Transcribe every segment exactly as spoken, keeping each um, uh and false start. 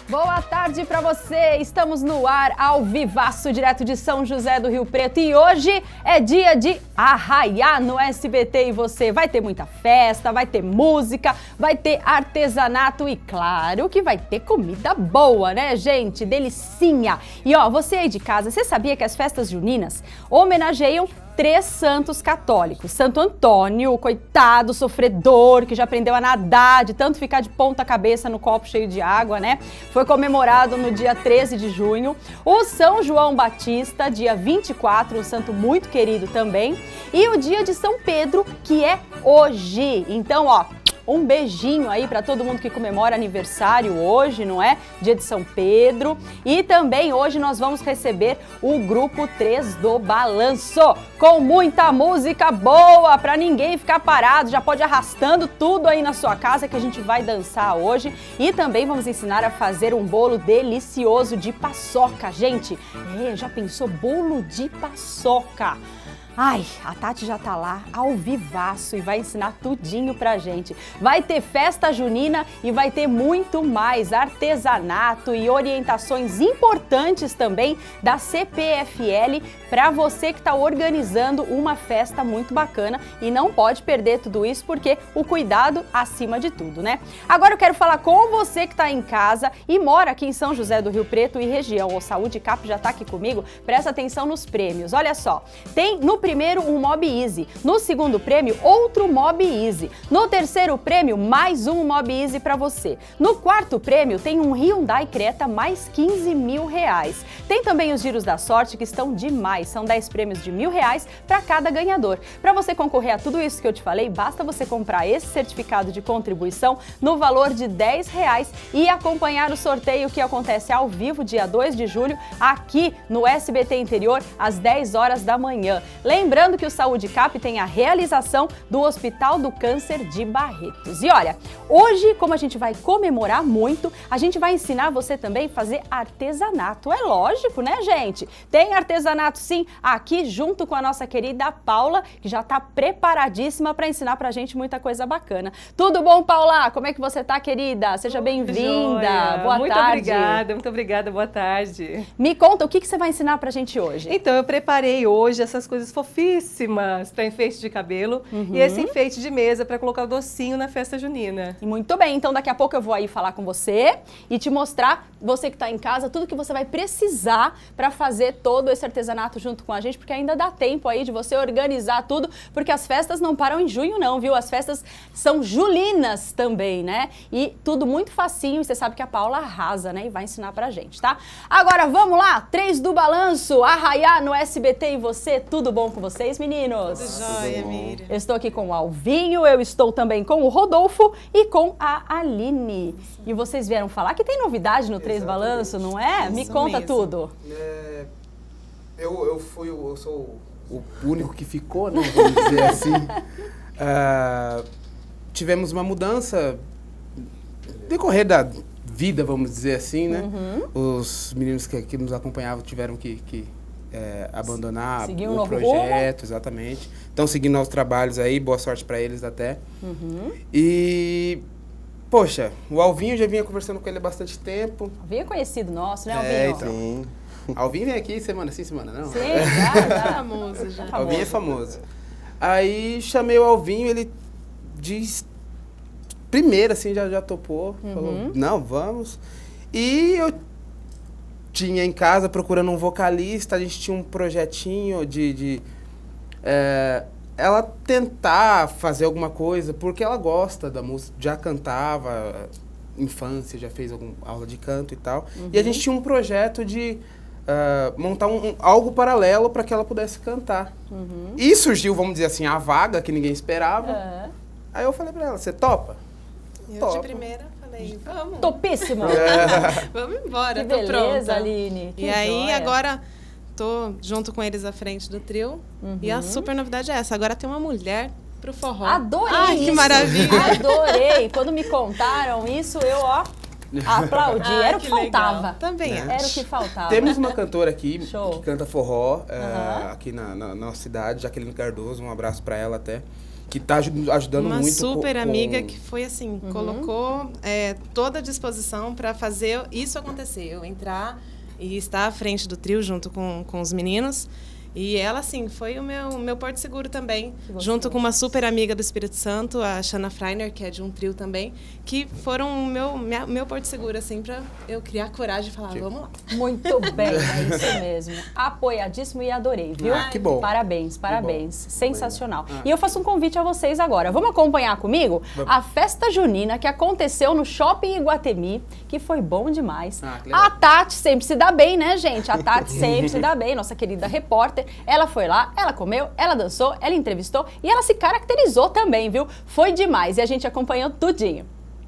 Boa tarde para você, estamos no ar ao vivaço, direto de São José do Rio Preto e hoje é dia de arraiar no S B T e você. Vai ter muita festa, vai ter música, vai ter artesanato e claro que vai ter comida boa, né gente? Delicinha! E ó, você aí de casa, você sabia que as festas juninas homenageiam três santos católicos? Santo Antônio, o coitado sofredor que já aprendeu a nadar, de tanto ficar de ponta cabeça no copo cheio de água, né? Foi comemorado no dia treze de junho. O São João Batista, dia vinte e quatro, um santo muito querido também. E o dia de São Pedro, que é hoje. Então, ó, um beijinho aí para todo mundo que comemora aniversário hoje, não é? Dia de São Pedro. E também hoje nós vamos receber o Grupo três do Balanço, com muita música boa para ninguém ficar parado. Já pode ir arrastando tudo aí na sua casa que a gente vai dançar hoje. E também vamos ensinar a fazer um bolo delicioso de paçoca, gente. É, já pensou bolo de paçoca? Ai, a Tati já tá lá ao vivaço e vai ensinar tudinho pra gente. Vai ter festa junina e vai ter muito mais artesanato e orientações importantes também da C P F L para você que tá organizando uma festa muito bacana e não pode perder tudo isso porque o cuidado acima de tudo, né? Agora eu quero falar com você que tá em casa e mora aqui em São José do Rio Preto e região. O Saúde Cap já tá aqui comigo. Presta atenção nos prêmios. Olha só, tem no primeiro um Mob Easy, no segundo prêmio outro Mob Easy, no terceiro prêmio mais um Mob Easy para você, no quarto prêmio tem um Hyundai Creta mais quinze mil reais, tem também os giros da sorte que estão demais, são dez prêmios de mil reais para cada ganhador. Para você concorrer a tudo isso que eu te falei, basta você comprar esse certificado de contribuição no valor de dez reais e acompanhar o sorteio que acontece ao vivo dia dois de julho aqui no S B T Interior às dez horas da manhã. Lembrando que o Saúde Cap tem a realização do Hospital do Câncer de Barretos. E olha, hoje, como a gente vai comemorar muito, a gente vai ensinar você também a fazer artesanato. É lógico, né, gente? Tem artesanato sim, aqui junto com a nossa querida Paula, que já tá preparadíssima para ensinar pra gente muita coisa bacana. Tudo bom, Paula? Como é que você tá, querida? Seja bem-vinda. Boa muito tarde. Muito obrigada, muito obrigada. Boa tarde. Me conta, o que, que você vai ensinar pra gente hoje? Então, eu preparei hoje essas coisas fofíssimas para enfeite de cabelo uhum. e esse enfeite de mesa para colocar o docinho na festa junina. E muito bem, então daqui a pouco eu vou aí falar com você e te mostrar, você que está em casa, tudo que você vai precisar para fazer todo esse artesanato junto com a gente, porque ainda dá tempo aí de você organizar tudo, porque as festas não param em junho não, viu? As festas são julinas também, né? E tudo muito facinho, e você sabe que a Paula arrasa, né? E vai ensinar pra gente, tá? Agora vamos lá, três do Balanço, arraiar no S B T e você, tudo bom com vocês, meninos? Tudo jóia, Miriam. Eu estou aqui com o Alvinho, eu estou também com o Rodolfo e com a Aline. E vocês vieram falar que tem novidade no Três Balanço, não é? Isso Me conta mesmo. tudo. É, eu, eu fui, eu sou o único que ficou, né? Vamos dizer assim. Uh, tivemos uma mudança decorrer da vida, vamos dizer assim, né? Uhum. Os meninos que, que nos acompanhavam tiveram que, que é, abandonar Seguir um o novo projeto, rumo. Exatamente. Estão seguindo novos trabalhos aí, boa sorte para eles até. Uhum. E, poxa, o Alvinho já vinha conversando com ele há bastante tempo. Alvinho é conhecido nosso, né, Alvinho? É, então. Alvinho vem aqui semana sim, semana não. Sim, já, já. famoso já. Alvinho é famoso. Aí chamei o Alvinho, ele diz... Primeiro, assim, já, já topou. Uhum. Falou, não, vamos. E eu tinha em casa procurando um vocalista, a gente tinha um projetinho de... de é, ela tentar fazer alguma coisa, porque ela gosta da música, já cantava, infância, já fez alguma aula de canto e tal. Uhum. E a gente tinha um projeto de uh, montar um, um, algo paralelo para que ela pudesse cantar. Uhum. E surgiu, vamos dizer assim, a vaga que ninguém esperava. Uhum. Aí eu falei para ela, você topa? Eu Topa. de primeira falei, vamos. Topíssimo! É. Vamos embora, que tô beleza, pronta. Aline. Que e aí, joia. agora, tô junto com eles à frente do trio. Uhum. E a super novidade é essa, agora tem uma mulher pro forró. Adorei Ai, isso. que maravilha! Adorei! Quando me contaram isso, eu, ó, aplaudi. Ai, era o que, que faltava. Também é. Era o que faltava. Temos uma cantora aqui Show. que canta forró, uhum. é, aqui na, na nossa cidade, Jaqueline Cardoso, um abraço para ela até. que tá ajudando Uma muito. Uma super com, amiga com... que foi assim, uhum. colocou é, toda a disposição para fazer isso acontecer. Eu entrar e estar à frente do trio junto com, com os meninos. E ela, assim, foi o meu, meu porto seguro também, junto com uma super amiga do Espírito Santo, a Shana Freiner, que é de um trio também, que foram o meu, minha, meu porto seguro, assim, para eu criar coragem e falar, que... vamos lá. Muito bem, é isso mesmo. Apoiadíssimo e adorei, viu? Ah, que bom. Parabéns, parabéns. Sensacional. Ah. E eu faço um convite a vocês agora. Vamos acompanhar comigo Vamos. a festa junina que aconteceu no Shopping Iguatemi, que foi bom demais. Ah, que legal. A Tati sempre se dá bem, né, gente? A Tati sempre se dá bem, nossa querida repórter. Ela foi lá, ela comeu, ela dançou, ela entrevistou e ela se caracterizou também, viu? Foi demais e a gente acompanhou tudinho.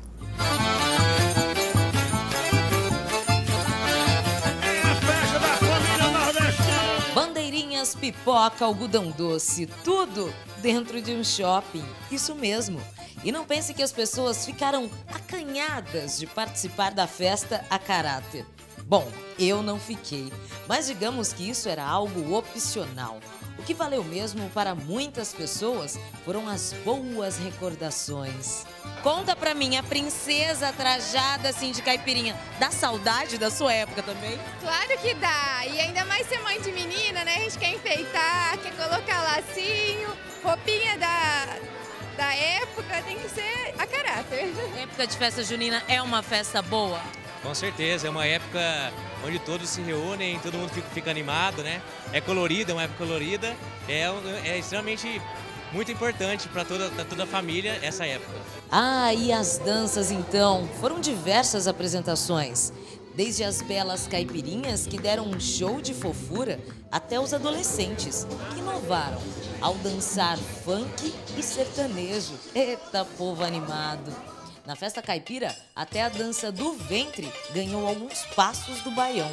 Bandeirinhas, pipoca, algodão doce, tudo dentro de um shopping. Isso mesmo. E não pense que as pessoas ficaram acanhadas de participar da festa a caráter. Bom, eu não fiquei, mas digamos que isso era algo opcional. O que valeu mesmo para muitas pessoas foram as boas recordações. Conta pra mim, a princesa trajada assim de caipirinha, dá saudade da sua época também? Claro que dá, e ainda mais ser mãe de menina, né? A gente quer enfeitar, quer colocar lacinho, roupinha da... da época, tem que ser a caráter. A época de festa junina é uma festa boa? Com certeza, é uma época onde todos se reúnem, todo mundo fica, fica animado, né? É colorida, é uma época colorida, é, é extremamente muito importante para toda, toda a família essa época. Ah, e as danças então? Foram diversas apresentações. Desde as belas caipirinhas que deram um show de fofura, até os adolescentes que inovaram ao dançar funk e sertanejo. Eita, povo animado! Na festa caipira, até a dança do ventre ganhou alguns passos do baião.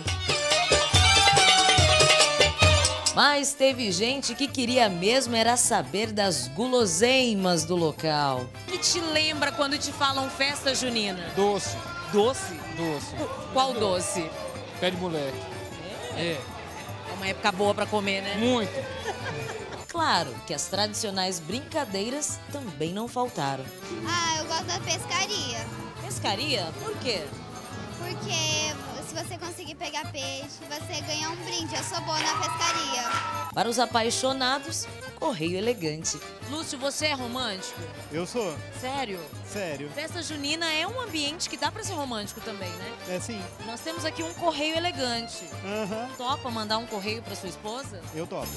Mas teve gente que queria mesmo era saber das guloseimas do local. Que te lembra quando te falam festa junina? Doce. Doce? Doce. Qual doce? Pé de moleque. É. É uma época boa pra comer, né? Muito. Claro que as tradicionais brincadeiras também não faltaram. Ah, eu gosto da pescaria. Pescaria? Por quê? Porque se você conseguir pegar peixe, você ganha um brinde. Eu sou boa na pescaria. Para os apaixonados, correio elegante. Lúcio, você é romântico? Eu sou. Sério? Sério. Festa junina é um ambiente que dá pra ser romântico também, né? É sim. Nós temos aqui um correio elegante. Aham. Topa mandar um correio pra sua esposa? Eu topo.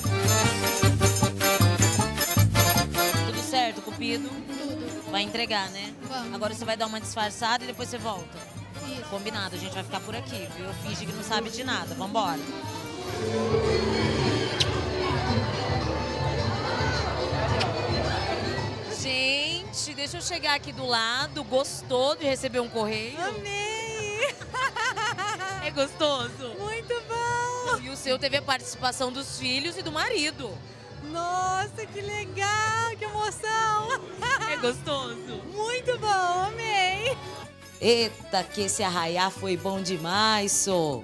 Tudo certo, Cupido? Tudo. Vai entregar, né? Vamos. Agora você vai dar uma disfarçada e depois você volta. Isso. Combinado, a gente vai ficar por aqui, viu? Finge que não sabe de nada. Vambora. Gente, deixa eu chegar aqui do lado. Gostou de receber um correio? Amei! É gostoso? Muito bom! E o seu teve a participação dos filhos e do marido. Nossa, que legal! Que emoção! É gostoso? Muito bom, amei! Eita, que esse arraiá foi bom demais, só.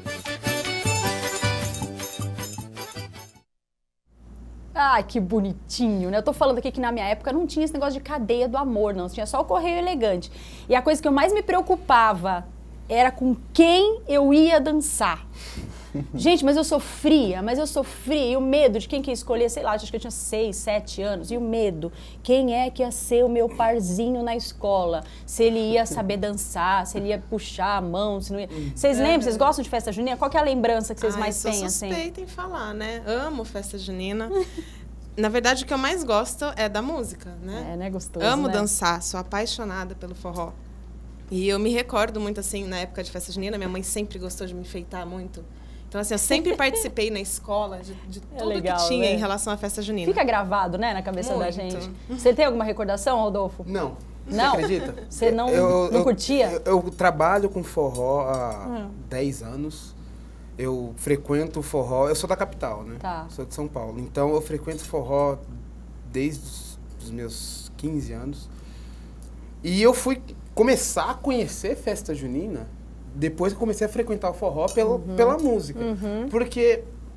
Ai, que bonitinho, né? Eu tô falando aqui que na minha época não tinha esse negócio de cadeia do amor, não. Tinha só o correio elegante. E a coisa que eu mais me preocupava era com quem eu ia dançar. Gente, mas eu sofria, mas eu sofria. E o medo de quem que ia escolher, sei lá, acho que eu tinha seis, sete anos. E o medo, quem é que ia ser o meu parzinho na escola? Se ele ia saber dançar, se ele ia puxar a mão, se não ia... Vocês lembram? Vocês gostam de festa junina? Qual que é a lembrança que vocês Ai, mais sou têm, assim? suspeita em falar, né? Amo festa junina. Na verdade, o que eu mais gosto é da música, né? É, né? Gostoso, Amo né? dançar, sou apaixonada pelo forró. E eu me recordo muito, assim, na época de festa junina, minha mãe sempre gostou de me enfeitar muito. Então, assim, eu sempre participei na escola de, de tudo é legal, que tinha né? em relação à festa junina. Fica gravado, né, na cabeça da Muito. gente. Você tem alguma recordação, Rodolfo? Não. Não? Você acredita? Você não, eu, não eu, curtia? Eu, eu trabalho com forró há Hum. dez anos. Eu frequento forró. Eu sou da capital, né? Tá. Sou de São Paulo. Então, eu frequento forró desde os meus quinze anos. E eu fui começar a conhecer festa junina depois que eu comecei a frequentar o forró pela, Uhum. pela música. Uhum. Porque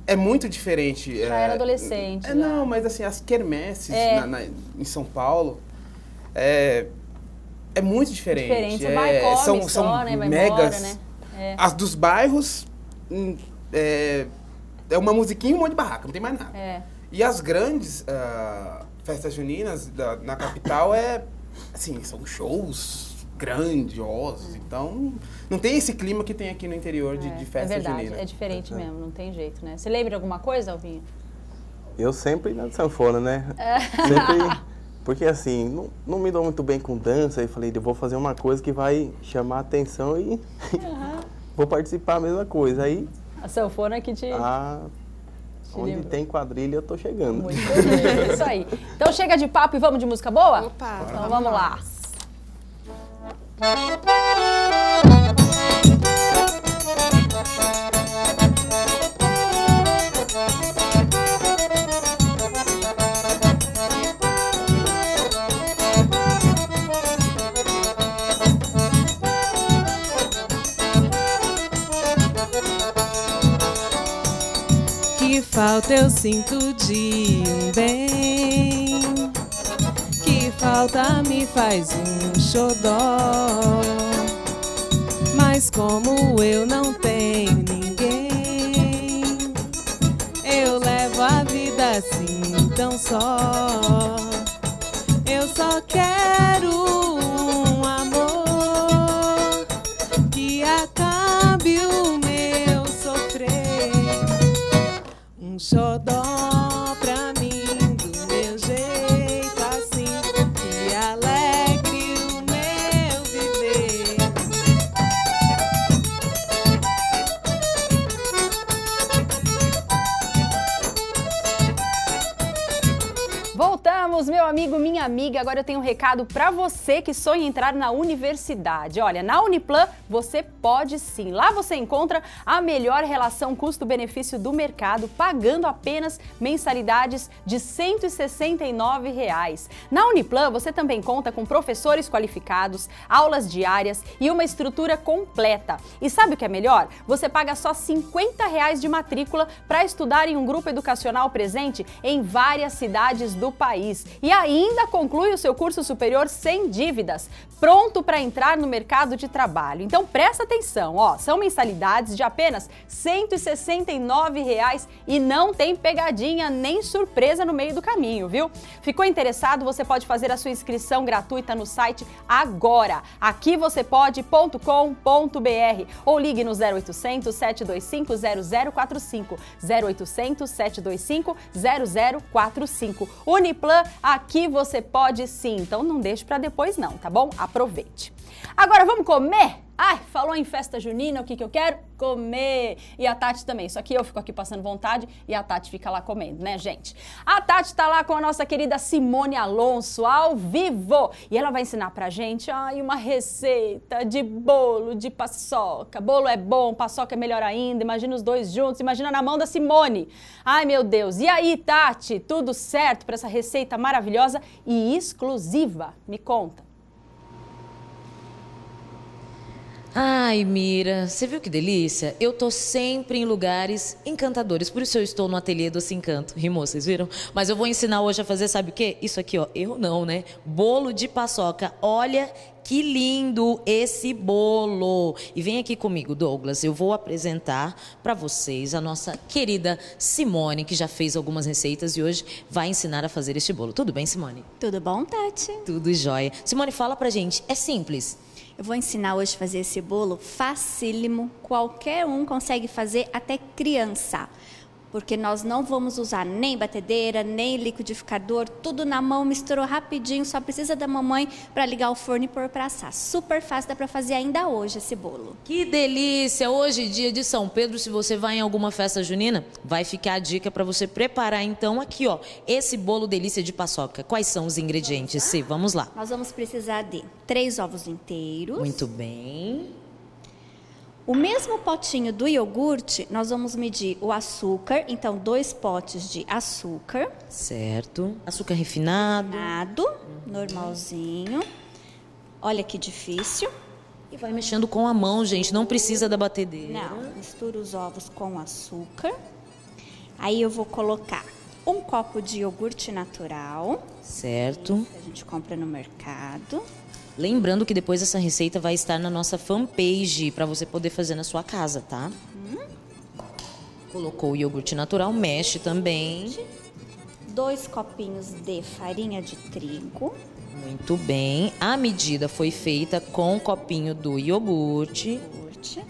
é muito diferente. Já é, era adolescente. É, já. não, mas assim, as quermesses É. na- na- em São Paulo é, é muito diferente. Diferente, você é, vai, come são, só, são né, vai megas. embora, né? É. As dos bairros hum, é, é uma musiquinha e um monte de barraca, não tem mais nada. É. E as grandes ah, festas juninas da- na capital é assim, são shows grandiosos. Então, não tem esse clima que tem aqui no interior de, de É festa verdade, junina. é diferente mesmo, não tem jeito, né? Você lembra de alguma coisa, Alvinho? Eu sempre na sanfona, né? Sempre, porque assim, não, não me dou muito bem com dança, e falei, eu vou fazer uma coisa que vai chamar a atenção e vou participar a mesma coisa. Aí, A sanfona que te... a, onde lembra. tem quadrilha, eu tô chegando. Muito bem, isso aí. Então chega de papo e vamos de música boa? Opa, Então vamos lá. Que falta eu sinto de um bem, que falta me faz um xodó. Mas como eu não tenho ninguém, eu levo a vida assim tão só. Eu só quero um amor que acabe o meu sofrer. Um xodó pra mim, do meu jeito assim, que alegre o meu viver. Voltamos, meu amigo, minha amiga. Agora eu tenho um recado para você que sonha em entrar na universidade. Olha, na Uniplan você pode sim. Lá você encontra a melhor relação custo-benefício do mercado, pagando apenas mensalidades de cento e sessenta e nove reais. Na Uniplan você também conta com professores qualificados, aulas diárias e uma estrutura completa. E sabe o que é melhor? Você paga só cinquenta reais de matrícula para estudar em um grupo educacional presente em várias cidades do país. E ainda conclui o seu curso superior sem dívidas, pronto para entrar no mercado de trabalho. Então presta atenção, ó, são mensalidades de apenas cento e sessenta e nove reais e não tem pegadinha nem surpresa no meio do caminho, viu? Ficou interessado? Você pode fazer a sua inscrição gratuita no site agora, aqui você pode ponto com ponto br, ou ligue no zero oitocentos, sete dois cinco, zero zero quatro cinco, zero oitocentos, sete dois cinco, zero zero quatro cinco. Uniplan, aqui você pode sim, então não deixe para depois não, tá bom? Aproveite. Agora vamos comer? Ai, falou em festa junina, o que que eu quero? Comer. E a Tati também, só que eu fico aqui passando vontade e a Tati fica lá comendo, né, gente? A Tati tá lá com a nossa querida Simone Alonso, ao vivo. E ela vai ensinar pra gente, ai, uma receita de bolo de paçoca. Bolo é bom, paçoca é melhor ainda, imagina os dois juntos, imagina na mão da Simone. Ai, meu Deus. E aí, Tati, tudo certo pra essa receita maravilhosa e exclusiva? Me conta. Ai, Mira, você viu que delícia? Eu tô sempre em lugares encantadores, por isso eu estou no ateliê Doce Encanto. Rimou, vocês viram? Mas eu vou ensinar hoje a fazer, sabe o quê? Isso aqui, ó, eu não, né? Bolo de paçoca. Olha que lindo esse bolo! E vem aqui comigo, Douglas, eu vou apresentar para vocês a nossa querida Simone, que já fez algumas receitas e hoje vai ensinar a fazer este bolo. Tudo bem, Simone? Tudo bom, Tati? Tudo jóia. Simone, fala pra gente, é simples? Eu vou ensinar hoje a fazer esse bolo facílimo, qualquer um consegue fazer, até criança. Porque nós não vamos usar nem batedeira, nem liquidificador, tudo na mão, misturou rapidinho, só precisa da mamãe para ligar o forno e pôr para assar. Super fácil, dá para fazer ainda hoje esse bolo. Que delícia! Hoje, dia de São Pedro, se você vai em alguma festa junina, vai ficar a dica para você preparar então aqui, ó, esse bolo delícia de paçoca. Quais são os ingredientes, Sim? Vamos lá. Nós vamos precisar de três ovos inteiros. Muito bem. O mesmo potinho do iogurte, nós vamos medir o açúcar, então dois potes de açúcar. Certo. Açúcar refinado. Refinado, uhum. Normalzinho. Olha que difícil. E vai mexendo com a mão, gente, não precisa da batedeira. Não, mistura os ovos com açúcar. Aí eu vou colocar um copo de iogurte natural. Certo. Que a gente compra no mercado. Lembrando que depois essa receita vai estar na nossa fanpage para você poder fazer na sua casa, tá? Hum. Colocou o iogurte natural, mexe também. Dois copinhos de farinha de trigo. Muito bem. A medida foi feita com o copinho do iogurte. iogurte.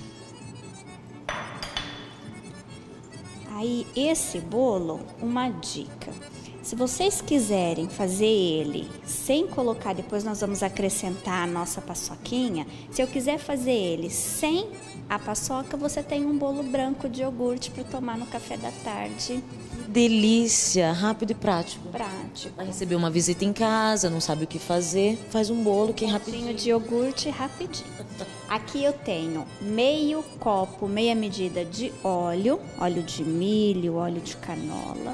Aí, esse bolo, uma dica. Se vocês quiserem fazer ele sem colocar, depois nós vamos acrescentar a nossa paçoquinha. Se eu quiser fazer ele sem a paçoca, você tem um bolo branco de iogurte para tomar no café da tarde. Delícia, rápido e prático. Prático. Vai receber uma visita em casa, não sabe o que fazer, faz um bolo que é rapidinho. de iogurte rapidinho. Aqui eu tenho meio copo, meia medida de óleo, óleo de milho, óleo de canola.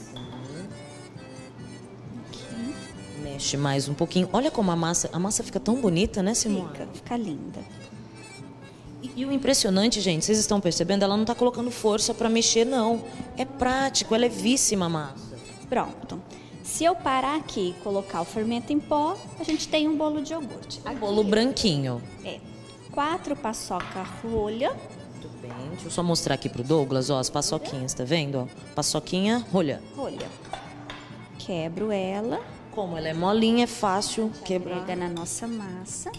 Aqui. Mexe mais um pouquinho. Olha como a massa, a massa fica tão bonita, né, Simone? Fica, fica linda. E, e o impressionante, gente, vocês estão percebendo? Ela não tá colocando força para mexer, não. É prático, é levíssima a massa. Pronto. Se eu parar aqui e colocar o fermento em pó, a gente tem um bolo de iogurte. Um bolo branquinho. É. Quatro paçoca rolha. Muito bem. Deixa eu só mostrar aqui pro Douglas, ó, as paçoquinhas, tá vendo? Ó, paçoquinha, rolha. Rolha. Quebro ela. Como ela é molinha, é fácil quebrar. Pega na nossa massa.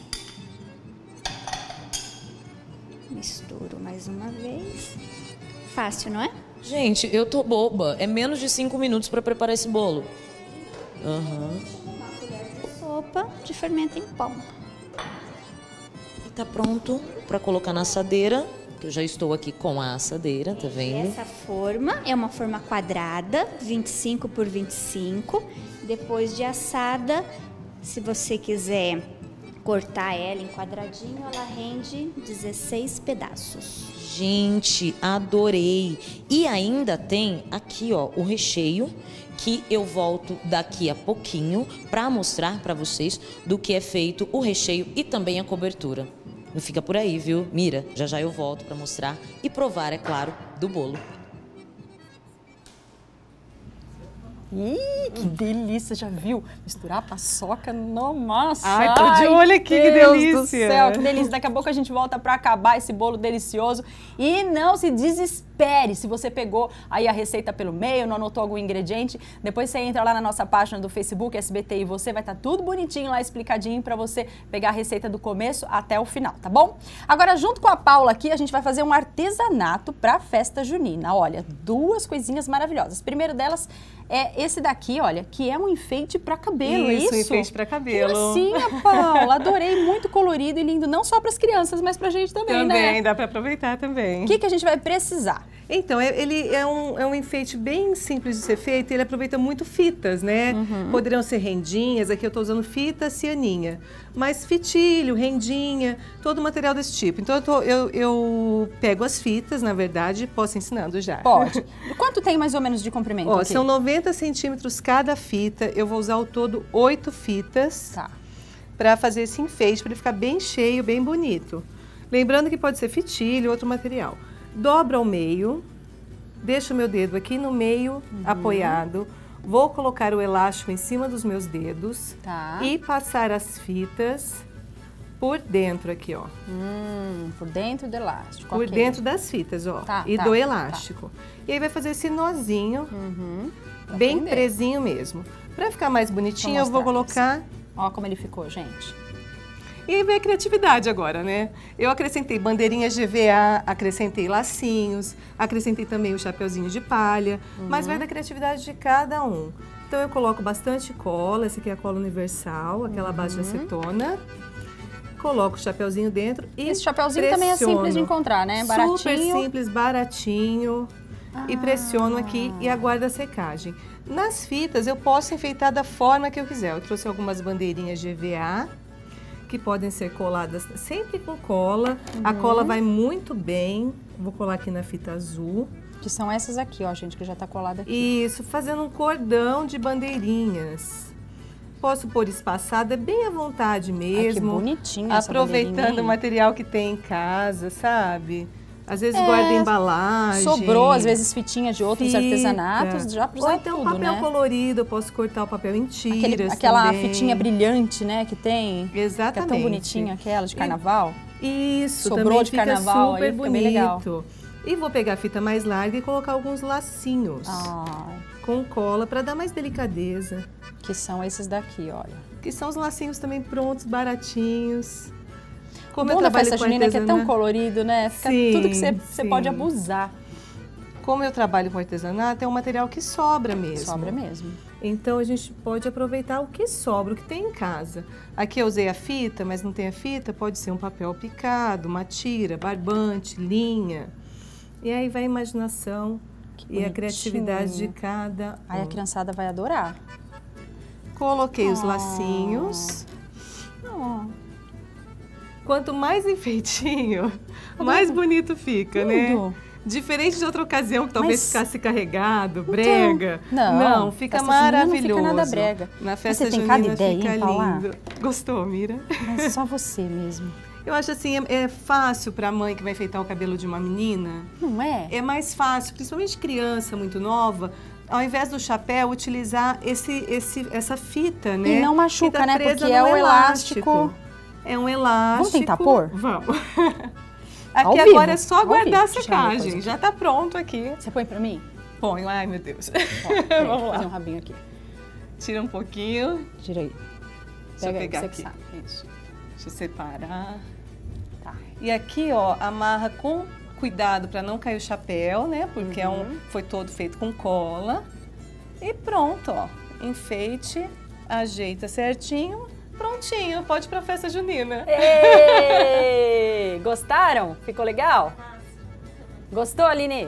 Misturo mais uma vez. Fácil, não é? Gente, eu tô boba. É menos de cinco minutos para preparar esse bolo. Uhum. Uma colher de sopa de fermento em pó. E tá pronto para colocar na assadeira. Eu já estou aqui com a assadeira, tá vendo? Essa forma é uma forma quadrada, vinte e cinco por vinte e cinco. Depois de assada, se você quiser cortar ela em quadradinho, ela rende dezesseis pedaços. Gente, adorei! E ainda tem aqui, ó, o recheio, que eu volto daqui a pouquinho para mostrar para vocês do que é feito o recheio e também a cobertura. Não fica por aí, viu? Mira, já já eu volto para mostrar e provar, é claro, do bolo. Ih, que delícia, já viu? Misturar paçoca na massa. Ai, tô de olho aqui, que Deus delícia. do céu, que delícia. Daqui a pouco a gente volta para acabar esse bolo delicioso. E não se desespere se você pegou aí a receita pelo meio, não anotou algum ingrediente. Depois você entra lá na nossa página do Facebook, S B T e você, vai estar tudo bonitinho lá, explicadinho para você pegar a receita do começo até o final, tá bom? Agora, junto com a Paula aqui, a gente vai fazer um artesanato para a festa junina. Olha, duas coisinhas maravilhosas. Primeiro delas é esse daqui, olha, que é um enfeite para cabelo, isso, é isso? um enfeite para cabelo. Que gracinha, Paula. Adorei, muito colorido e lindo, não só para as crianças, mas para a gente também, também, né? Também, dá para aproveitar também. O que, que a gente vai precisar? Então, ele é um, é um enfeite bem simples de ser feito, ele aproveita muito fitas, né? Uhum. Poderão ser rendinhas, aqui eu estou usando fita cianinha, mas fitilho, rendinha, todo material desse tipo. Então, eu, tô, eu, eu pego as fitas, na verdade, posso ir ensinando já. Pode. Quanto tem mais ou menos de comprimento Ó, aqui? São noventa centímetros cada fita, eu vou usar ao todo oito fitas tá. para fazer esse enfeite, para ele ficar bem cheio, bem bonito. Lembrando que pode ser fitilho, outro material. Dobro ao meio, deixo o meu dedo aqui no meio, uhum. apoiado. Vou colocar o elástico em cima dos meus dedos tá. e passar as fitas por dentro aqui, ó. Hum, por dentro do elástico. Por okay. dentro das fitas, ó. Tá, e tá, do elástico. Tá. E aí vai fazer esse nozinho, uhum. bem prender. presinho mesmo. Para ficar mais bonitinho, eu vou colocar... Isso. Ó como ele ficou, gente. E aí vem a criatividade agora, né? Eu acrescentei bandeirinhas G V A, acrescentei lacinhos, acrescentei também o chapeuzinho de palha, uhum. mas vai da criatividade de cada um. Então eu coloco bastante cola, essa aqui é a cola universal, aquela uhum. base de acetona. Coloco o chapeuzinho dentro e esse chapeuzinho pressiono. Também é simples de encontrar, né? Baratinho. Super simples, baratinho. Ah. E pressiono aqui e aguardo a secagem. Nas fitas eu posso enfeitar da forma que eu quiser. Eu trouxe algumas bandeirinhas G V A, que podem ser coladas sempre com cola. Uhum. A cola vai muito bem. Vou colar aqui na fita azul. Que são essas aqui, ó, gente, que já tá colada aqui. Isso, fazendo um cordão de bandeirinhas. Posso pôr espaçada, bem à vontade mesmo. Ai, que bonitinho essa aproveitando o material que tem em casa, sabe? Às vezes É, guarda embalagem. Sobrou, às vezes, fitinhas de outros fita. artesanatos, já para usar Ou então tudo, papel né? colorido, eu posso cortar o papel em tiras Aquele, aquela também. fitinha brilhante, né, que tem. Exatamente. Que é tão bonitinha aquela de carnaval. Isso, Sobrou também de fica carnaval, super aí fica bonito. bem legal. E vou pegar a fita mais larga e colocar alguns lacinhos Ah, com cola para dar mais delicadeza. que são esses daqui, olha. Que são os lacinhos também prontos, baratinhos. O bom da festa junina é que é tão colorido, né? Fica Sim, tudo que você, você sim. pode abusar. Como eu trabalho com artesanato, é um material que sobra mesmo. Sobra mesmo. Então a gente pode aproveitar o que sobra, o que tem em casa. Aqui eu usei a fita, mas não tem a fita, pode ser um papel picado, uma tira, barbante, linha. E aí vai a imaginação Que e a bonitinho. criatividade de cada um. Aí a criançada vai adorar. Coloquei os Oh. lacinhos. Oh, Quanto mais enfeitinho, mais bonito fica, né? tudo. Diferente de outra ocasião que talvez Mas- ficasse carregado, brega. Não, não fica festa junina não maravilhoso. fica nada brega. Na Mas festa você tem junina cada ideia, fica hein, Paula? lindo. Gostou, Mira? Mas só você mesmo. Eu acho assim, é, é fácil para a mãe que vai enfeitar o cabelo de uma menina. Não é? É mais fácil, principalmente criança muito nova, ao invés do chapéu, utilizar esse, esse, essa fita, né? E não machuca, Fita né? presa Porque no é o elástico. É um elástico. Vamos tentar pôr? Vamos. Ao Aqui vivo. agora é só Ao guardar a vivo. Deixa eu tirar uma secagem. coisa Já tá pronto aqui. Você põe pra mim? Põe, ai meu Deus. Ó, peraí, Vamos vou lá. fazer um rabinho aqui. Tira um pouquinho. Tira aí. Deixa eu Pega aí, pegar você que aqui. sabe. Isso. Deixa eu separar. Tá. E aqui, ó, amarra com cuidado para não cair o chapéu, né? Porque é um, foi todo feito com cola. E pronto, ó. Enfeite, ajeita certinho, prontinho. Pode ir pra festa junina. Ei, gostaram? Ficou legal? Gostou, Aline?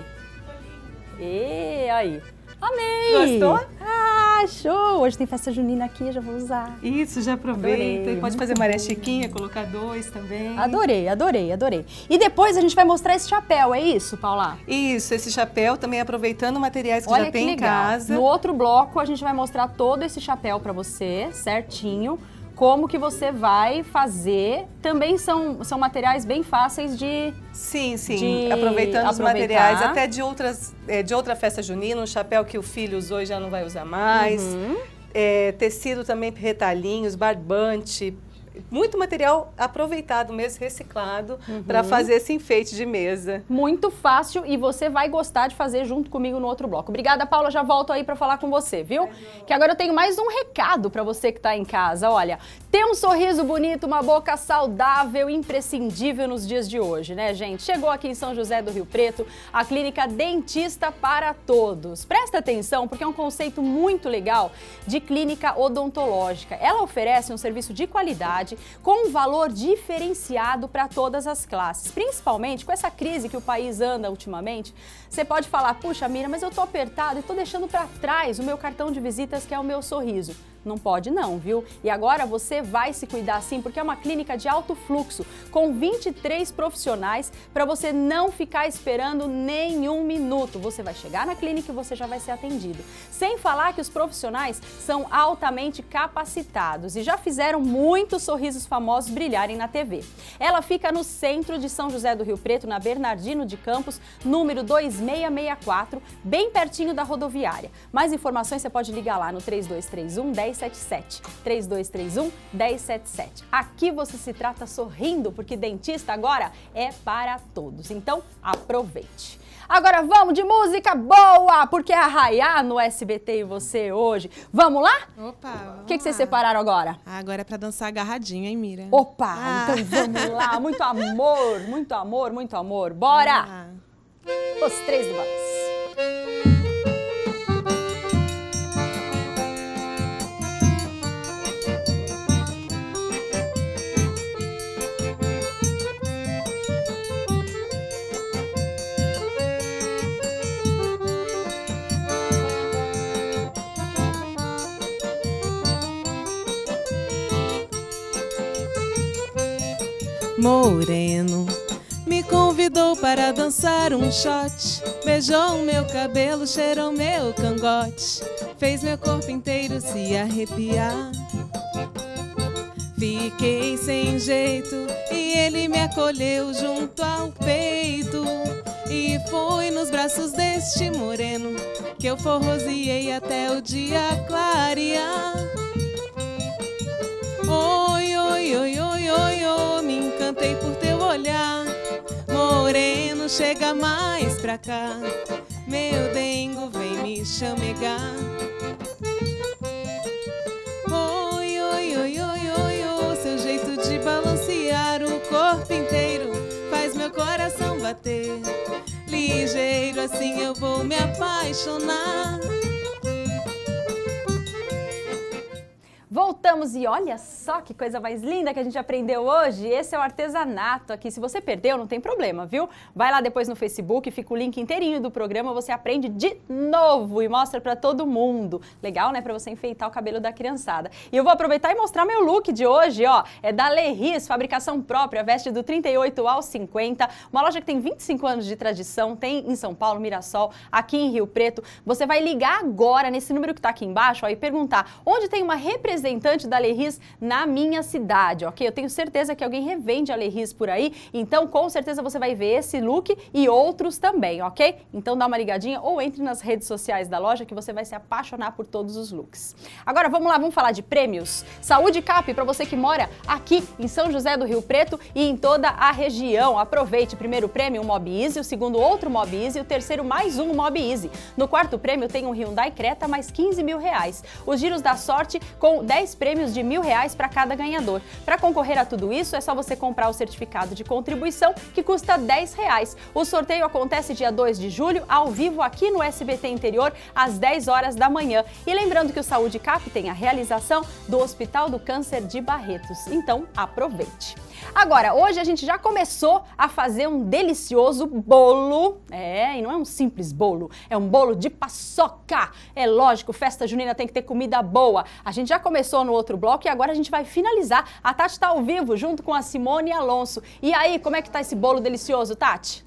E aí. Amei! Gostou? Ah, show! Hoje tem festa junina aqui, já vou usar. Isso, já aproveita. Adorei, E pode muito fazer maré bom. chiquinha, colocar dois também. Adorei, adorei, adorei. E depois a gente vai mostrar esse chapéu, é isso, Paula? Isso, esse chapéu também aproveitando materiais que Olha já que tem em legal. casa. No outro bloco a gente vai mostrar todo esse chapéu pra você, certinho. Como que você vai fazer. Também são, são materiais bem fáceis de... Sim, sim. de Aproveitando os aproveitar. materiais até de, outras, é, de outra festa junina, um chapéu que o filho usou e já não vai usar mais. Uhum. É, tecido também, retalhinhos, barbante. Muito material aproveitado mesmo, reciclado, Uhum. para fazer esse enfeite de mesa. Muito fácil e você vai gostar de fazer junto comigo no outro bloco. Obrigada, Paula. Já volto aí para falar com você, viu? Que agora eu tenho mais um recado para você que está em casa. Olha, ter um sorriso bonito, uma boca saudável, imprescindível nos dias de hoje, né, gente? Chegou aqui em São José do Rio Preto a clínica Dentista para Todos. Presta atenção, porque é um conceito muito legal de clínica odontológica. Ela oferece um serviço de qualidade com um valor diferenciado para todas as classes, principalmente com essa crise que o país anda ultimamente. Você pode falar, puxa, Mira, mas eu tô apertado e tô deixando para trás o meu cartão de visitas, que é o meu sorriso. Não pode não, viu? E agora você vai se cuidar sim, porque é uma clínica de alto fluxo, com vinte e três profissionais, para você não ficar esperando nenhum minuto. Você vai chegar na clínica e você já vai ser atendido. Sem falar que os profissionais são altamente capacitados e já fizeram muitos sorrisos famosos brilharem na T V. Ela fica no centro de São José do Rio Preto, na Bernardino de Campos, número dois seis seis quatro, bem pertinho da rodoviária. Mais informações você pode ligar lá no três dois três um, um zero sete sete, três dois três um, um zero sete sete. Aqui você se trata sorrindo, porque dentista agora é para todos. Então, aproveite. Agora vamos de música boa, porque é arraiar no S B T e você hoje. Vamos lá? Opa, O que, que vocês separaram agora? Agora é pra dançar agarradinho, hein, Mira? Opa, Ah. então vamos lá. Muito amor, muito amor, muito amor. Bora! Ah. Os três do balanço. Moreno me convidou para dançar um shot. Beijou meu cabelo, cheirou meu cangote, fez meu corpo inteiro se arrepiar. Fiquei sem jeito e ele me acolheu junto ao peito. este moreno que eu forroseei até o dia clarear. Oi, oi, oi, oi, oi, oi, me encantei por teu olhar. Moreno, chega mais pra cá, meu dengo vem me chamegar. Oi, oi, oi, oi, oi, oi, seu jeito de balancear o corpo inteiro faz meu coração bater. Ligeiro, assim eu vou me apaixonar. Voltamos e olha só que coisa mais linda que a gente aprendeu hoje. Esse é o artesanato aqui. Se você perdeu, não tem problema, viu? Vai lá depois no Facebook, fica o link inteirinho do programa, você aprende de novo e mostra pra todo mundo. Legal, né? Pra você enfeitar o cabelo da criançada. E eu vou aproveitar e mostrar meu look de hoje, ó. É da Lerris, fabricação própria, veste do trinta e oito ao cinquenta. Uma loja que tem vinte e cinco anos de tradição, tem em São Paulo, Mirassol, aqui em Rio Preto. Você vai ligar agora nesse número que tá aqui embaixo, ó, e perguntar onde tem uma representação representante da Lerris na minha cidade, ok? Eu tenho certeza que alguém revende a Lerris por aí, então com certeza você vai ver esse look e outros também, ok? Então dá uma ligadinha ou entre nas redes sociais da loja que você vai se apaixonar por todos os looks. Agora vamos lá, vamos falar de prêmios? Saúde Cap para você que mora aqui em São José do Rio Preto e em toda a região. Aproveite, primeiro prêmio um Mob Easy, o segundo outro Mob Easy e o terceiro mais um Mob Easy. No quarto prêmio tem um Hyundai Creta mais quinze mil reais. Os giros da sorte com dez prêmios de mil reais para cada ganhador. Para concorrer a tudo isso, é só você comprar o certificado de contribuição, que custa dez reais. O sorteio acontece dia dois de julho, ao vivo aqui no S B T Interior, às dez horas da manhã. E lembrando que o Saúde Cap tem a realização do Hospital do Câncer de Barretos. Então, aproveite! Agora, hoje a gente já começou a fazer um delicioso bolo. É, e não é um simples bolo, é um bolo de paçoca. É lógico, festa junina tem que ter comida boa. A gente já começou no outro bloco e agora a gente vai finalizar. A Tati está ao vivo junto com a Simone Alonso. E aí, como é que tá esse bolo delicioso, Tati?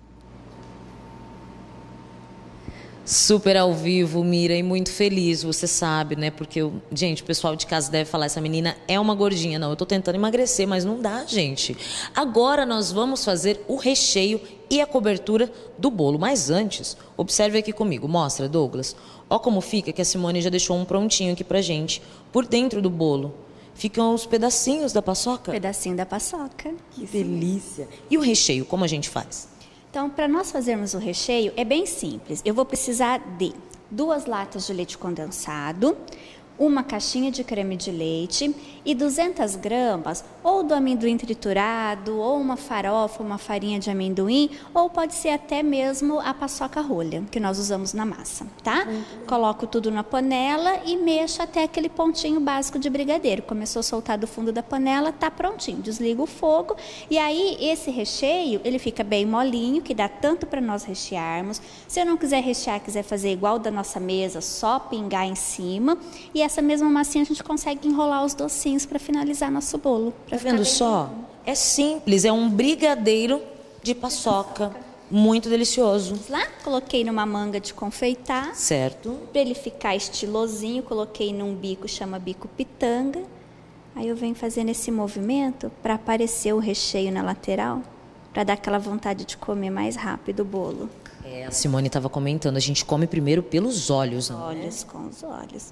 Super ao vivo, Mira, e muito feliz, você sabe, né? Porque, eu, gente, o pessoal de casa deve falar, essa menina é uma gordinha. Não, eu tô tentando emagrecer, mas não dá, gente. Agora nós vamos fazer o recheio e a cobertura do bolo. Mas antes, observe aqui comigo. Mostra, Douglas. Ó como fica, que a Simone já deixou um prontinho aqui pra gente. Por dentro do bolo ficam os pedacinhos da paçoca. Pedacinho da paçoca. Que delícia. E o recheio, como a gente faz? Então, para nós fazermos o recheio, é bem simples. Eu vou precisar de duas latas de leite condensado, uma caixinha de creme de leite e duzentas gramas ou do amendoim triturado, ou uma farofa, uma farinha de amendoim, ou pode ser até mesmo a paçoca rolha, que nós usamos na massa, tá? Coloco tudo na panela e mexo até aquele pontinho básico de brigadeiro. Começou a soltar do fundo da panela, tá prontinho. Desligo o fogo e aí esse recheio, ele fica bem molinho, que dá tanto para nós rechearmos. Se eu não quiser rechear, quiser fazer igual da nossa mesa, só pingar em cima. E essa mesma massinha a gente consegue enrolar os docinhos para finalizar nosso bolo. Tá vendo só? É simples, é um brigadeiro de paçoca, muito delicioso. Vamos lá? Coloquei numa manga de confeitar. Certo. Para ele ficar estilosinho, coloquei num bico, chama bico pitanga. Aí eu venho fazendo esse movimento para aparecer o recheio na lateral, para dar aquela vontade de comer mais rápido o bolo. É, a Simone estava comentando, a gente come primeiro pelos olhos, não é? Olhos, com os olhos.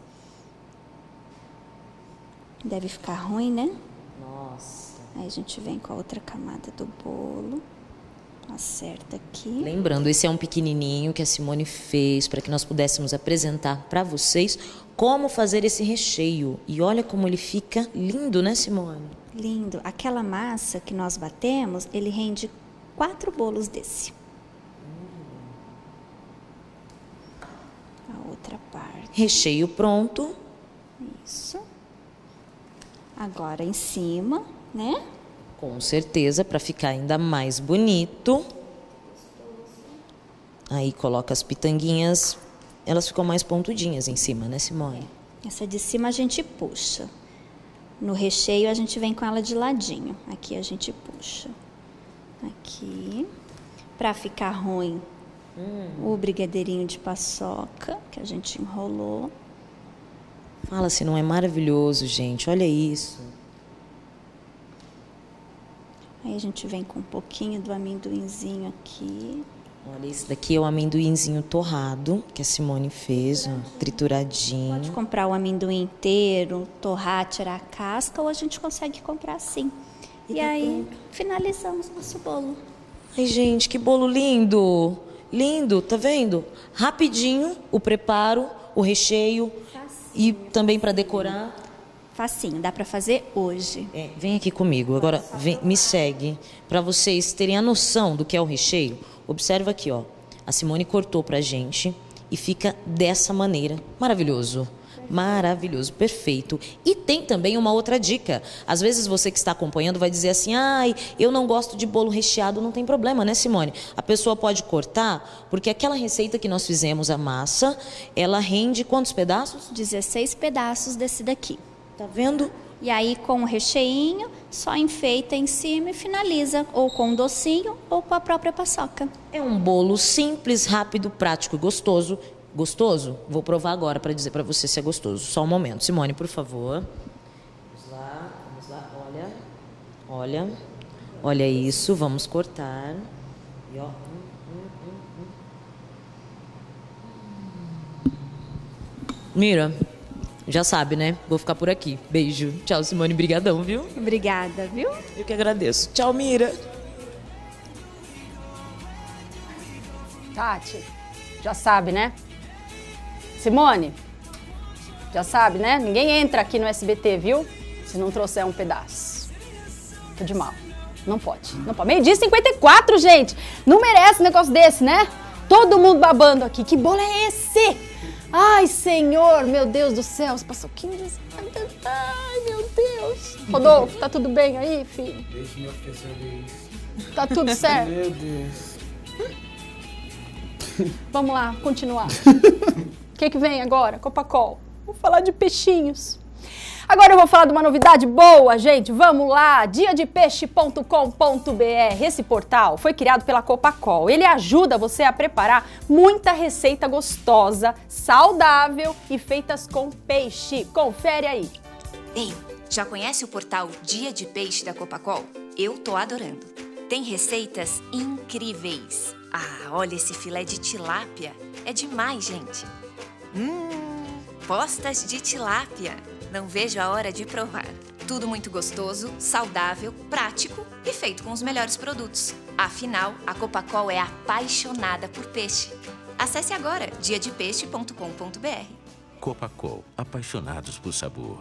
Deve ficar ruim, né? Nossa. Aí a gente vem com a outra camada do bolo. Acerta aqui. Lembrando, esse é um pequenininho que a Simone fez para que nós pudéssemos apresentar para vocês como fazer esse recheio. E olha como ele fica lindo, né, Simone? Lindo. Aquela massa que nós batemos, ele rende quatro bolos desse. A outra parte. Recheio pronto. Isso. Agora em cima, né? Com certeza, para ficar ainda mais bonito. Aí coloca as pitanguinhas, elas ficam mais pontudinhas em cima, né, Simone? Essa de cima a gente puxa. No recheio a gente vem com ela de ladinho. Aqui a gente puxa. Aqui. Para ficar ruim, hum. o brigadeirinho de paçoca que a gente enrolou. Fala se não é maravilhoso, gente. Olha isso. Aí a gente vem com um pouquinho do amendoinzinho aqui. Olha, esse daqui é o amendoinzinho torrado que a Simone fez, ó, trituradinho. Pode comprar o amendoim inteiro, torrar, tirar a casca, ou a gente consegue comprar assim. E, e aí, pronto. Finalizamos nosso bolo. Ai, gente, que bolo lindo! Lindo, tá vendo? Rapidinho o preparo, o recheio. Facinho. E também para decorar. Facinho, dá para fazer hoje. É, vem aqui comigo, agora vem, me segue. Para vocês terem a noção do que é o recheio, observa aqui, ó. A Simone cortou pra gente e fica dessa maneira. Maravilhoso. Maravilhoso, perfeito. E tem também uma outra dica. Às vezes você que está acompanhando vai dizer assim, ai, eu não gosto de bolo recheado, não tem problema, né, Simone? A pessoa pode cortar, porque aquela receita que nós fizemos, a massa, ela rende quantos pedaços? dezesseis pedaços desse daqui. Tá vendo? E aí com o recheinho, só enfeita em cima e finaliza, ou com um docinho ou com a própria paçoca. É um bolo simples, rápido, prático e gostoso. Gostoso? Vou provar agora para dizer para você se é gostoso. Só um momento. Simone, por favor. Vamos lá, vamos lá. Olha, olha, olha isso. Vamos cortar. E ó. Hum, hum, hum, hum. Mira, já sabe, né? Vou ficar por aqui. Beijo. Tchau, Simone. Brigadão, viu? Obrigada, viu? Eu que agradeço. Tchau, Mira. Tati, já sabe, né? Simone, já sabe, né? Ninguém entra aqui no S B T, viu? Se não trouxer um pedaço. Tô de mal. Não pode. Não pode. Meio-dia e cinquenta e quatro, gente. Não merece um negócio desse, né? Todo mundo babando aqui. Que bolo é esse? Ai, Senhor, meu Deus do céu. Os paçoquinhos. Ai, meu Deus. Rodolfo, tá tudo bem aí, filho? Deixa meu professor ver isso. Tá tudo certo? Meu Deus. Vamos lá, continuar. O que que vem agora? Copacol. Vou falar de peixinhos. Agora eu vou falar de uma novidade boa, gente. Vamos lá, dia de peixe ponto com ponto b r. Esse portal foi criado pela Copacol. Ele ajuda você a preparar muita receita gostosa, saudável e feitas com peixe. Confere aí. Ei, já conhece o portal Dia de Peixe da Copacol? Eu tô adorando. Tem receitas incríveis. Ah, olha esse filé de tilápia. É demais, gente. Hum, postas de tilápia. Não vejo a hora de provar. Tudo muito gostoso, saudável, prático e feito com os melhores produtos. Afinal, a Copacol é apaixonada por peixe. Acesse agora dia de peixe ponto com ponto b r. Copacol, apaixonados por sabor.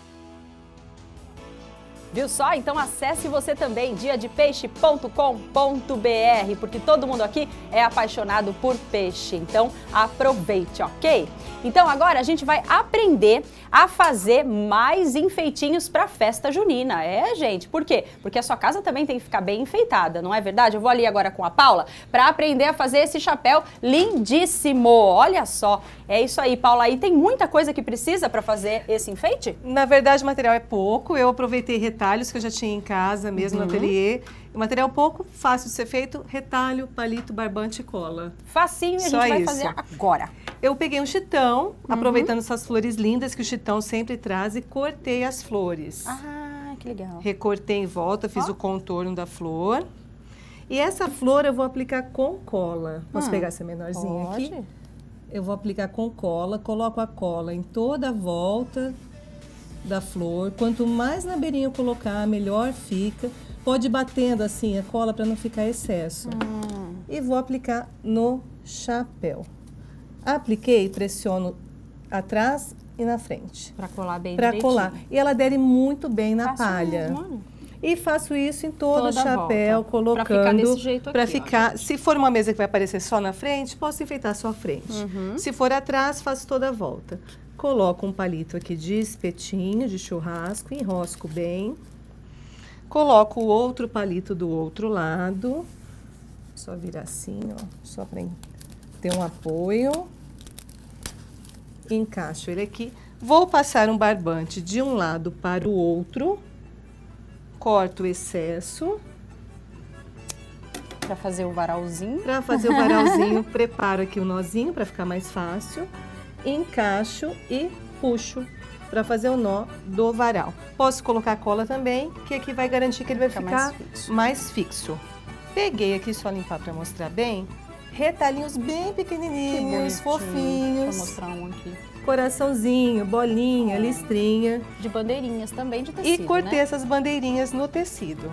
Viu só? Então acesse você também, dia de peixe ponto com ponto b r, porque todo mundo aqui é apaixonado por peixe. Então aproveite, ok? Então agora a gente vai aprender a fazer mais enfeitinhos para a festa junina. É, gente, por quê? Porque a sua casa também tem que ficar bem enfeitada, não é verdade? Eu vou ali agora com a Paula para aprender a fazer esse chapéu lindíssimo. Olha só, é isso aí, Paula. E tem muita coisa que precisa para fazer esse enfeite? Na verdade, o material é pouco. Eu aproveitei retalhos que eu já tinha em casa, mesmo uhum. no ateliê. O material pouco, fácil de ser feito, retalho, palito, barbante e cola. Facinho, e a Só gente vai isso. fazer agora. Eu peguei um chitão, uhum. aproveitando essas flores lindas que o chitão sempre traz, e cortei as flores. Ah, que legal. Recortei em volta, fiz oh. o contorno da flor. E essa flor eu vou aplicar com cola. Posso hum. pegar essa menorzinha Pode. aqui? Eu vou aplicar com cola, coloco a cola em toda a volta da flor. Quanto mais na beirinha eu colocar, melhor fica. Pode ir batendo assim a cola para não ficar excesso. Hum. E vou aplicar no chapéu. Apliquei, pressiono atrás e na frente. Para colar bem Para direitinho. colar. E ela adere muito bem na Faço palha. mesmo. E faço isso em todo Toda o chapéu, volta. colocando. Pra ficar desse jeito aqui, pra ó, ficar, gente. se for uma mesa que vai aparecer só na frente, posso enfeitar só a frente. Uhum. Se for atrás, faço toda a volta. Coloco um palito aqui de espetinho, de churrasco, enrosco bem. Coloco o outro palito do outro lado. Só virar assim, ó, só para ter um apoio. Encaixo ele aqui. Vou passar um barbante de um lado para o outro. Corto o excesso. Para fazer o varalzinho. Para fazer o varalzinho, preparo aqui o nozinho para ficar mais fácil. Encaixo e puxo para fazer o nó do varal. Posso colocar cola também, que aqui vai garantir que ele vai Fica ficar mais fixo. mais fixo. Peguei aqui, só limpar para mostrar bem. retalhinhos bem pequenininhos, fofinhos. Vou mostrar um aqui. Coraçãozinho, bolinha, listrinha. De bandeirinhas também de tecido, E cortei né? essas bandeirinhas no tecido.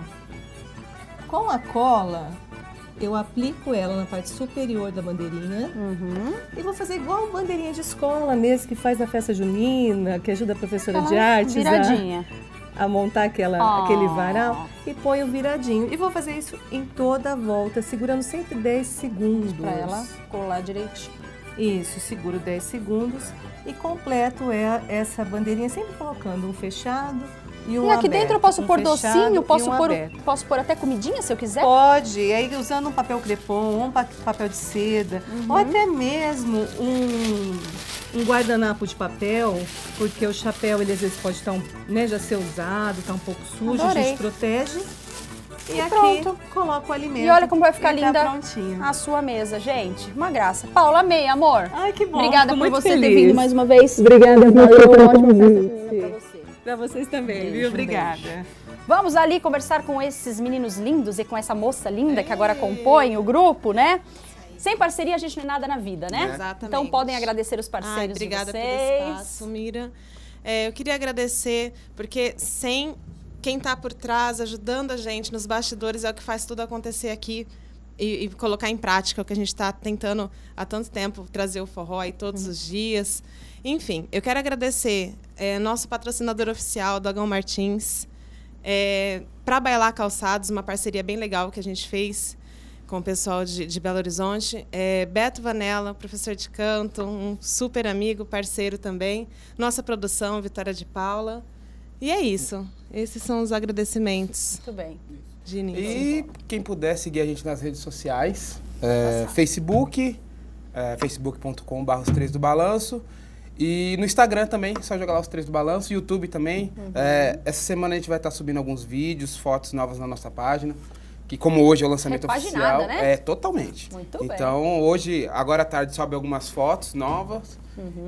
Com a cola, eu aplico ela na parte superior da bandeirinha. Uhum. E vou fazer igual bandeirinha de escola mesmo, que faz na festa junina, que ajuda a professora Aquela de artes viradinha. A, a montar aquela, Oh. aquele varal. E ponho viradinho. E vou fazer isso em toda a volta, segurando sempre dez segundos. Pra ela colar direitinho. Isso, seguro dez segundos e completo é essa bandeirinha, sempre colocando um fechado e um E aqui aberto, dentro eu posso um pôr fechado docinho, e posso um pôr, aberto. posso pôr até comidinha se eu quiser? Pode, aí usando um papel crepom, um pa- papel de seda, Uhum. ou até mesmo um, um guardanapo de papel, porque o chapéu ele às vezes pode estar um, né, já ser usado, tá um pouco sujo, a Adorei. gente protege. E, E aqui pronto. coloca o alimento. E olha como vai ficar e tá linda prontinho. a sua mesa, gente. Uma graça. Paula, amei, amor. Ai, que bom. Obrigada fico por muito você ter feliz. vindo mais uma vez. Obrigada Valeu, pelo uma ótima festa convite. junina pra você. Pra vocês também, Beijo, viu? um Obrigada. Vamos ali conversar com esses meninos lindos e com essa moça linda que agora compõe o grupo, né? Sem parceria a gente não é nada na vida, né? Exatamente. Então podem agradecer os parceiros Ai, obrigada de vocês. pelo espaço, Mira. É, eu queria agradecer, porque sem quem está por trás, ajudando a gente nos bastidores, é o que faz tudo acontecer aqui e, e colocar em prática o que a gente está tentando há tanto tempo, trazer o forró aí todos os dias. Enfim, eu quero agradecer é, nosso patrocinador oficial, Dogão Martins, é, para Bailar Calçados, uma parceria bem legal que a gente fez com o pessoal de, de Belo Horizonte. É, Beto Vanella, professor de canto, um super amigo, parceiro também. Nossa produção, Vitória de Paula. E é isso. Esses são os agradecimentos. Muito bem. De início. E quem puder seguir a gente nas redes sociais, é, Facebook, é, facebook ponto com barra os três do balanço. E no Instagram também, só jogar lá os três do balanço, YouTube também. Uhum. É, essa semana a gente vai estar subindo alguns vídeos, fotos novas na nossa página. Que como hoje é o lançamento Repaginada, oficial. né? É, totalmente. Muito bem. Então, hoje, agora à tarde, sobe algumas fotos novas. Uhum.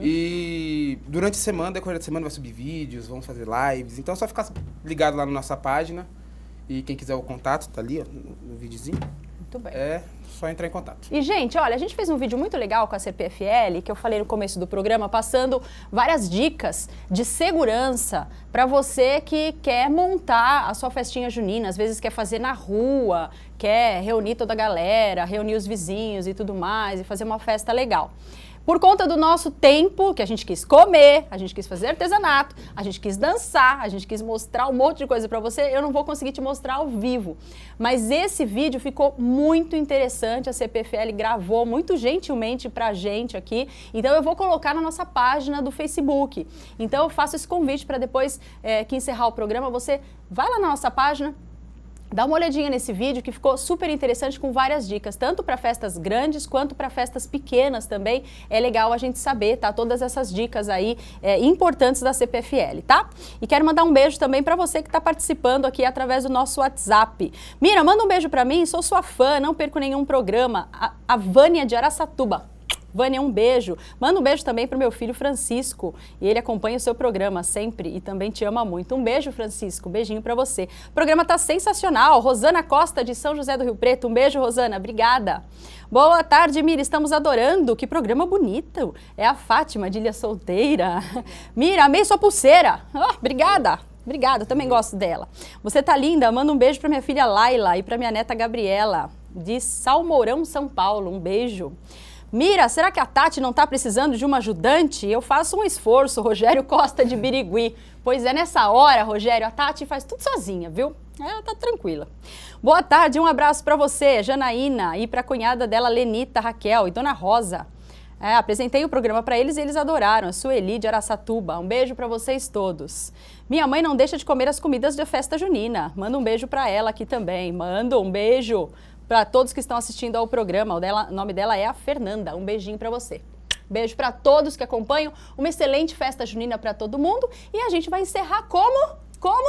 E durante a semana, decorrer da semana, vai subir vídeos, vamos fazer lives. Então, é só ficar ligado lá na nossa página. E quem quiser o contato, tá ali, ó, no, no videozinho. Muito bem. É só entrar em contato. E, gente, olha, a gente fez um vídeo muito legal com a C P F L, que eu falei no começo do programa, passando várias dicas de segurança para você que quer montar a sua festinha junina, às vezes quer fazer na rua, quer reunir toda a galera, reunir os vizinhos e tudo mais, e fazer uma festa legal. Por conta do nosso tempo, que a gente quis comer, a gente quis fazer artesanato, a gente quis dançar, a gente quis mostrar um monte de coisa pra você, eu não vou conseguir te mostrar ao vivo. Mas esse vídeo ficou muito interessante, a C P F L gravou muito gentilmente pra gente aqui, então eu vou colocar na nossa página do Facebook. Então eu faço esse convite para depois é, que encerrar o programa, você vai lá na nossa página, dá uma olhadinha nesse vídeo que ficou super interessante com várias dicas, tanto para festas grandes quanto para festas pequenas também. É legal a gente saber, tá? Todas essas dicas aí é, importantes da C P F L, tá? E quero mandar um beijo também para você que está participando aqui através do nosso WhatsApp. Mira, manda um beijo para mim, sou sua fã, não perco nenhum programa. A, a Vânia de Araçatuba. Vânia, um beijo. Manda um beijo também para o meu filho Francisco. E ele acompanha o seu programa sempre e também te ama muito. Um beijo, Francisco. Um beijinho para você. O programa tá sensacional. Rosana Costa, de São José do Rio Preto. Um beijo, Rosana. Obrigada. Boa tarde, Mira. Estamos adorando. Que programa bonito. É a Fátima, de Ilha Solteira. Mira, amei sua pulseira. Oh, obrigada. Obrigada, também gosto dela. Você tá linda. Manda um beijo para minha filha Laila e para minha neta Gabriela, de Salmourão, São Paulo. Um beijo. Mira, será que a Tati não está precisando de uma ajudante? Eu faço um esforço, Rogério Costa de Birigui. Pois é, nessa hora, Rogério, a Tati faz tudo sozinha, viu? Ela tá tranquila. Boa tarde, um abraço para você, Janaína, e para a cunhada dela, Lenita, Raquel e Dona Rosa. É, apresentei o programa para eles e eles adoraram. A Sueli de Araçatuba. Um beijo para vocês todos. Minha mãe não deixa de comer as comidas da festa junina. Manda um beijo para ela aqui também. Manda um beijo para todos que estão assistindo ao programa. O, dela, o nome dela é a Fernanda. Um beijinho para você. Beijo para todos que acompanham. Uma excelente festa junina para todo mundo. E a gente vai encerrar como? Como?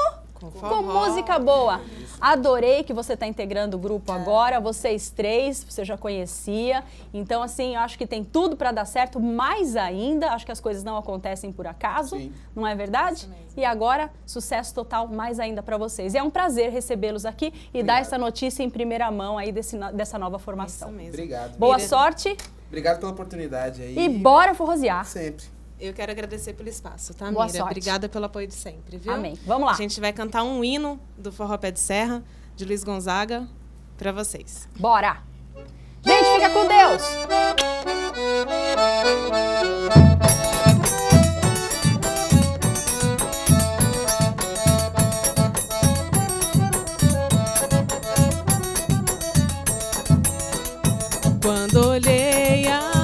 Com, com forró. música boa. Adorei que você está integrando o grupo agora, vocês três, você já conhecia. Então, assim, eu acho que tem tudo para dar certo, mais ainda, acho que as coisas não acontecem por acaso, Sim. não é verdade? E agora, sucesso total mais ainda para vocês. E é um prazer recebê-los aqui e Obrigado. dar essa notícia em primeira mão aí desse, dessa nova formação. Isso mesmo. Obrigado. Boa Miriam. sorte Obrigado pela oportunidade aí. e bora forrosear. Sempre. Eu quero agradecer pelo espaço, tá, Boa Mira? sorte. Obrigada pelo apoio de sempre, viu? Amém. Vamos lá. A gente vai cantar um hino do Forró Pé de Serra, de Luiz Gonzaga, para vocês. Bora! Gente, fica com Deus! Quando olhei a